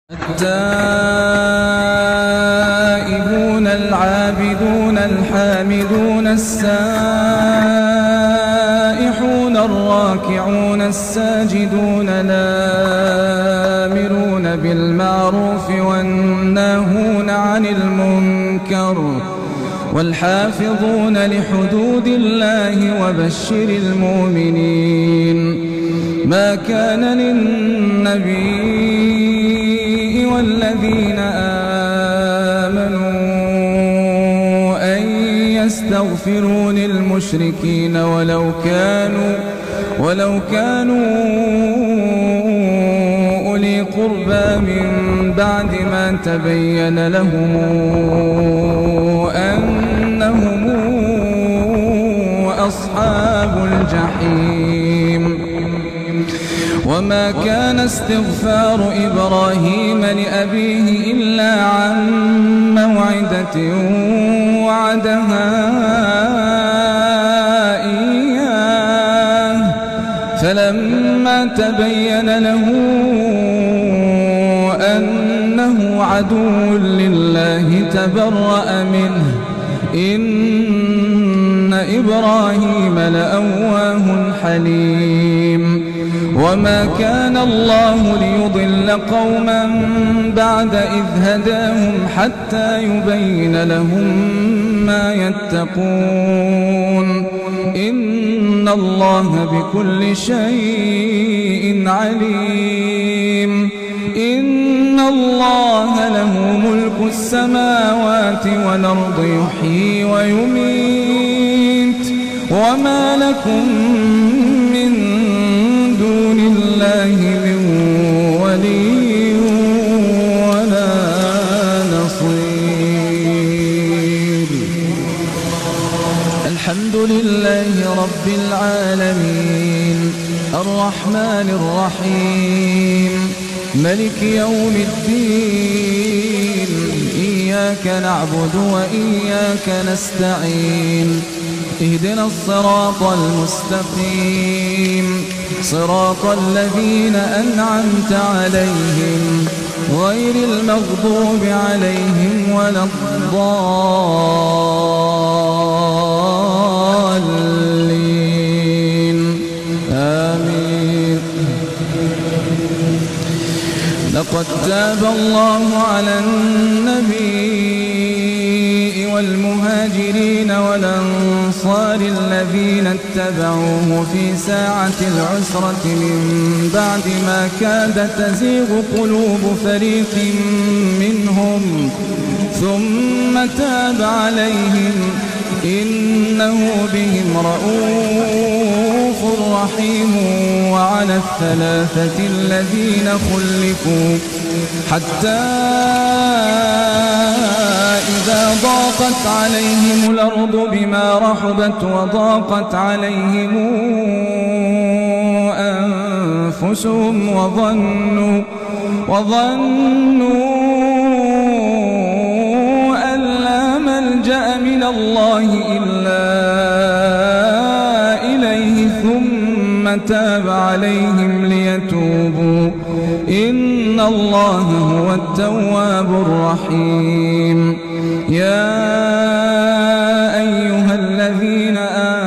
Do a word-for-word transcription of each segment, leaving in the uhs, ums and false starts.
التائبون العابدون الحامدون السائحون الراكعون الساجدون الآمرون بالمعروف والناهون عن المنكر والحافظون لحدود الله وبشر المؤمنين. ما كان للنبي والذين آمنوا أن يستغفروا للمشركين ولو كانوا ولو كانوا أولي قربى من بعد ما تبين لهم أنهم أصحاب الجحيم. وما كان استغفار إبراهيم لأبيه إلا عن موعدة وعدها إياه فلما تبين له أنه عدو لله تبرأ منه إن إبراهيم لأواه حليم. وما كان الله ليضل قوما بعد إذ هداهم حتى يبين لهم ما يتقون إن الله بكل شيء عليم. إن الله له ملك السماوات والأرض يحيي ويميت وما لكم من دون الله من ولي ولا نصير. الحمد لله رب العالمين الرحمن الرحيم ملك يوم الدين. إياك نعبد وإياك نستعين. اهدنا الصراط المستقيم صراط الذين أنعمت عليهم غير المغضوب عليهم ولا الضالين آمين. لقد تاب الله على النبي والمهاجرين والأنصار الذين اتبعوه في ساعة العسرة من بعد ما كاد تزيغ قلوب فريق منهم ثم تاب عليهم إنه بهم رءوف رحيم. وعلى الثلاثة الذين خلفوا حتى إذا ضاقت عليهم الأرض بما رحبت وضاقت عليهم أنفسهم وظنوا وظنوا أن لا ملجأ من الله إلا إليه ثم تاب عليهم ليتوبوا إن الله هو التواب الرحيم. يا أيها الذين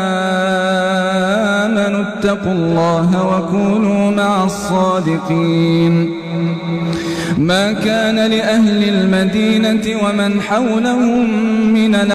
آمنوا اتقوا الله وكونوا مع الصادقين. ما كان لأهل المدينة ومن حولهم من